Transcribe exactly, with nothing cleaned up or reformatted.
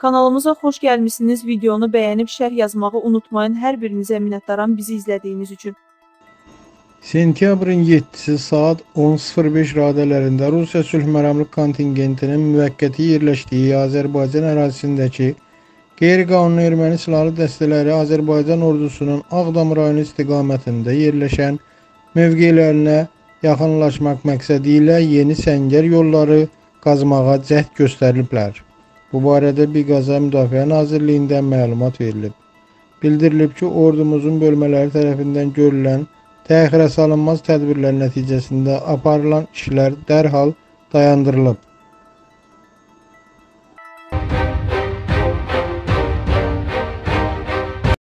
Kanalımıza xoş gəlmişsiniz. Videonu bəyənib şərh yazmağı unutmayın. Hər birinizə minnətdaram bizi izlədiyiniz üçün. Sentyabrın yeddisi saat on sıfır beş radələrində Rusiya sülhməramlıq kontingentinin müvəqqəti yerləşdiyi Azərbaycan ərazisindəki qeyri-qanuni erməni silahlı dəstələri Azərbaycan ordusunun Ağdam rayonu istiqamətində yerləşən mövqelərinə yaxınlaşmaq məqsədi ilə yeni səngər yolları qazmağa cəhd göstəriliblər. Bu barədə Biqaza Müdafiə Nazirliyindən məlumat verilib. Bildirilib ki, ordumuzun bölmələri tərəfindən görülən təxirə salınmaz tədbirlər nəticəsində aparılan işlər dərhal dayandırılıb.